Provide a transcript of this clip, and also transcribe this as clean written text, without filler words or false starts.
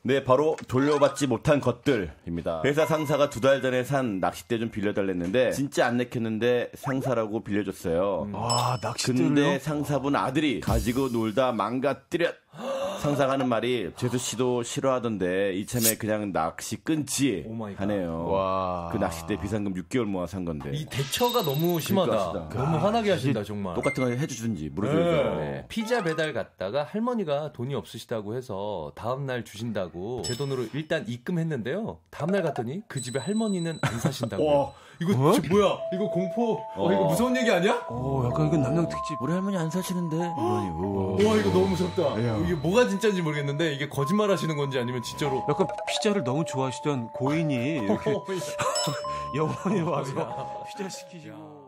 네, 바로 돌려받지 못한 것들입니다. 회사 상사가 2달 전에 산 낚싯대 좀 빌려달랬는데 진짜 안 내켰는데 상사라고 빌려줬어요. 와, 낚싯대를요? 근데 상사분 아들이 가지고 놀다 망가뜨렸. 상사가 하는 말이 재수 씨도 싫어하던데 이참에 그냥 낚시 끊지 하네요. 와. 그 낚싯대 비상금 6개월 모아 산 건데. 이 대처가 너무 심하다. 그러니까 너무 화나게 하신다 정말. 똑같은 거 해주든지 물어줘야죠. 네. 피자 배달 갔다가 할머니가 돈이 없으시다고 해서 다음날 주신다고 제 돈으로 일단 입금했는데요. 다음날 갔더니 그 집에 할머니는 안 사신다고. 이거 뭐야? 이거 공포. 이거 무서운 얘기 아니야? 약간 이건 남양 특집. 우리 할머니 안 사시는데. 와 이거 너무 무섭다. 이게 뭐가 진짜인지 모르겠는데 이게 거짓말 하시는 건지 아니면 진짜로. 약간 피자를 너무 좋아하시던 고인이 이렇게 영원히 와서 피자 시키시고.